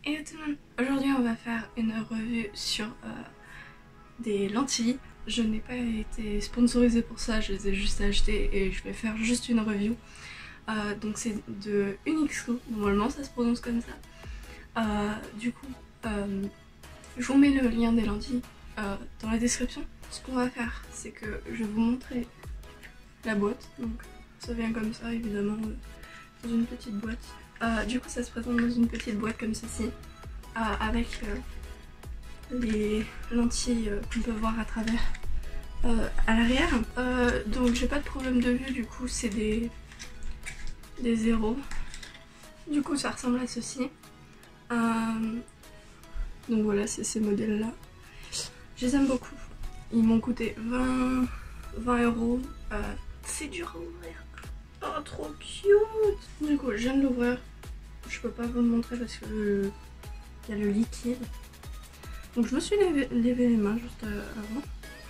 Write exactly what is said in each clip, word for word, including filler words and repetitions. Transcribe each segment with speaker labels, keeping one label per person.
Speaker 1: Et tout le monde, aujourd'hui on va faire une revue sur euh, des lentilles. Je n'ai pas été sponsorisée pour ça, je les ai juste achetées et je vais faire juste une review. Euh, donc c'est de Unixco, normalement ça se prononce comme ça. Euh, du coup, euh, je vous mets le lien des lentilles euh, dans la description. Ce qu'on va faire, c'est que je vais vous montrer la boîte. Donc ça vient comme ça évidemment, euh, dans une petite boîte. Euh, du coup ça se présente dans une petite boîte comme ceci, euh, avec euh, les lentilles euh, qu'on peut voir à travers euh, à l'arrière. Euh, donc j'ai pas de problème de vue, du coup c'est des, des zéros. Du coup ça ressemble à ceci. Euh, donc voilà, c'est ces modèles là. Je les aime beaucoup. Ils m'ont coûté vingt euros. Euh, c'est dur à ouvrir. Oh trop cute. Du coup je viens de l'ouvrir. Je peux pas vous le montrer parce que il y a le liquide. Donc je me suis lavé, lavé les mains juste avant.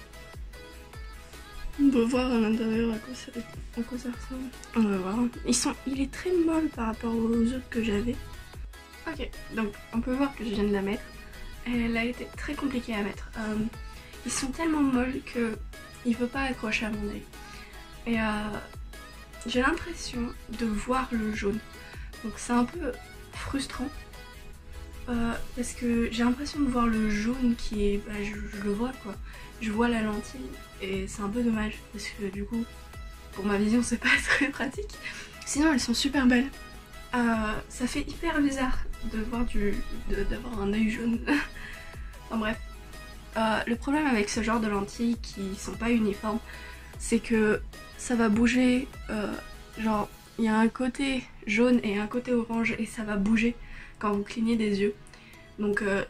Speaker 1: On peut voir à l'intérieur à quoi ça, à quoi ça ressemble. On va voir. Ils sont, il est très molle par rapport aux autres que j'avais. Ok, donc on peut voir que je viens de la mettre. Elle a été très compliquée à mettre. Euh, ils sont tellement molles que il ne veut pas accrocher à mon œil. Et euh, j'ai l'impression de voir le jaune. Donc c'est un peu frustrant. Euh, parce que j'ai l'impression de voir le jaune qui est... Bah, je, je le vois quoi. Je vois la lentille et c'est un peu dommage parce que du coup, pour ma vision c'est pas très pratique. Sinon elles sont super belles. Euh, ça fait hyper bizarre de voir du... d'avoir un œil jaune. Enfin bref. Euh, le problème avec ce genre de lentilles qui sont pas uniformes, c'est que ça va bouger, euh, genre il y a un côté jaune et un côté orange et ça va bouger quand vous clignez des yeux. Donc euh,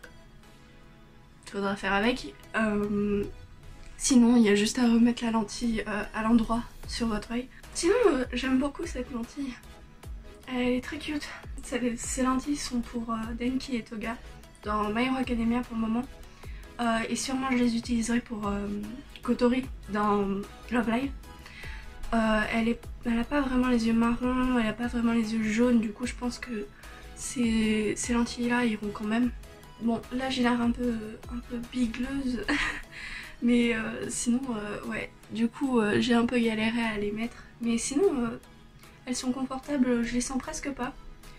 Speaker 1: il faudra faire avec. Euh, sinon il y a juste à remettre la lentille euh, à l'endroit sur votre œil. Sinon euh, j'aime beaucoup cette lentille. Elle est très cute. Ces lentilles sont pour euh, Denki et Toga dans My Hero Academia pour le moment. Euh, et sûrement je les utiliserai pour euh, Kotori dans Love Live. Euh, elle, est, elle a pas vraiment les yeux marrons, elle a pas vraiment les yeux jaunes, du coup je pense que ces, ces lentilles là iront quand même. Bon là j'ai l'air un peu, un peu bigleuse, mais euh, sinon euh, ouais, du coup euh, j'ai un peu galéré à les mettre. Mais sinon euh, elles sont confortables, je les sens presque pas.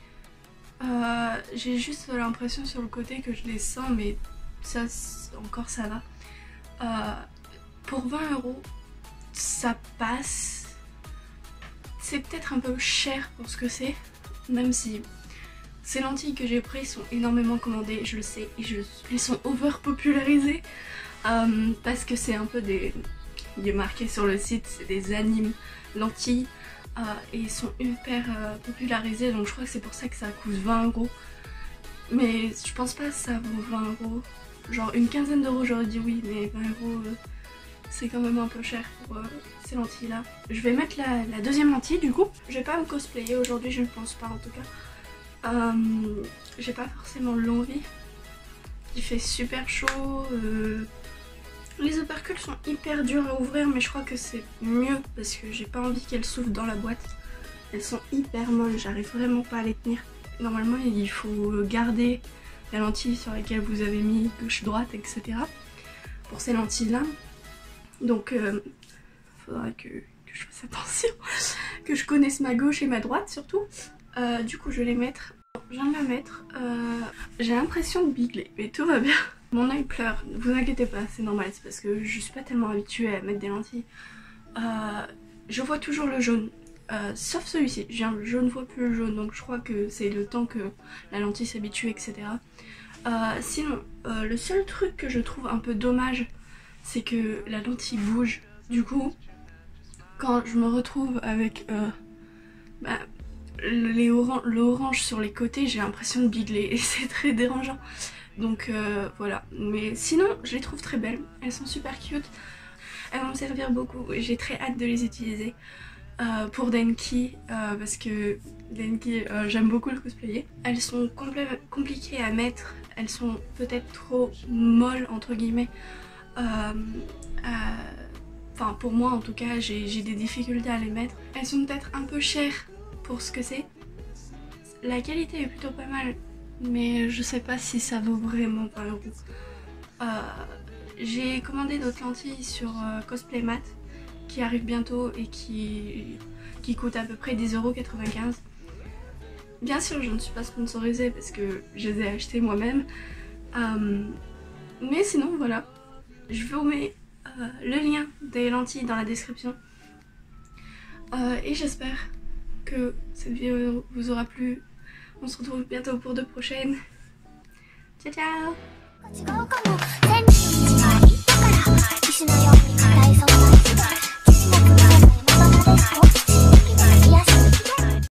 Speaker 1: Euh, j'ai juste l'impression sur le côté que je les sens, mais ça encore ça va. Euh, pour vingt euros ça passe. C'est peut-être un peu cher pour ce que c'est, même si ces lentilles que j'ai prises sont énormément commandées, je le sais, et je, elles sont over popularisées euh, parce que c'est un peu des... il est marqué sur le site, c'est des animes lentilles euh, et ils sont hyper euh, popularisés, donc je crois que c'est pour ça que ça coûte vingt euros. Mais je pense pas que ça vaut vingt euros. Genre une quinzaine d'euros j'aurais dit oui, mais vingt euros euh, c'est quand même un peu cher pour euh, ces lentilles là. Je vais mettre la, la deuxième lentille du coup. Je vais pas me cosplayer aujourd'hui, je ne pense pas en tout cas. Euh, J'ai pas forcément l'envie. Il fait super chaud. Euh... Les opercules sont hyper durs à ouvrir, mais je crois que c'est mieux parce que j'ai pas envie qu'elles souffrent dans la boîte. Elles sont hyper molles, j'arrive vraiment pas à les tenir. Normalement il faut garder la lentille sur laquelle vous avez mis gauche-droite, et cetera. Pour ces lentilles là. Donc euh, faudra que, que je fasse attention, que je connaisse ma gauche et ma droite surtout. Euh, du coup je vais les mettre. Je viens de la mettre. Euh, J'ai l'impression de bigler, mais tout va bien. Mon œil pleure, ne vous inquiétez pas, c'est normal, c'est parce que je suis pas tellement habituée à mettre des lentilles. Euh, je vois toujours le jaune. Euh, sauf celui-ci, je, je ne vois plus le jaune, donc je crois que c'est le temps que la lentille s'habitue, et cetera. Euh, sinon, euh, le seul truc que je trouve un peu dommage, c'est que la lentille bouge. Du coup, quand je me retrouve avec euh, bah, les oran le orange sur les côtés, j'ai l'impression de bigler et c'est très dérangeant. Donc euh, voilà, mais sinon je les trouve très belles, elles sont super cute. Elles vont me servir beaucoup et j'ai très hâte de les utiliser. Euh, pour Denki, euh, parce que Denki, euh, j'aime beaucoup le cosplayer. Elles sont compliquées à mettre, elles sont peut-être trop molles entre guillemets. Euh, Enfin euh, pour moi en tout cas, j'ai des difficultés à les mettre. Elles sont peut-être un peu chères pour ce que c'est. La qualité est plutôt pas mal, mais je sais pas si ça vaut vraiment vingt euros. Euh, J'ai commandé d'autres lentilles sur euh, Cosplaymat qui arrivent bientôt et qui, qui coûtent à peu près dix euros quatre-vingt-quinze. Bien sûr, je ne suis pas sponsorisée parce que je les ai achetées moi-même. Euh, mais sinon, voilà. Je vous mets euh, le lien des lentilles dans la description. Euh, et j'espère que cette vidéo vous aura plu. On se retrouve bientôt pour de prochaines. Ciao ciao!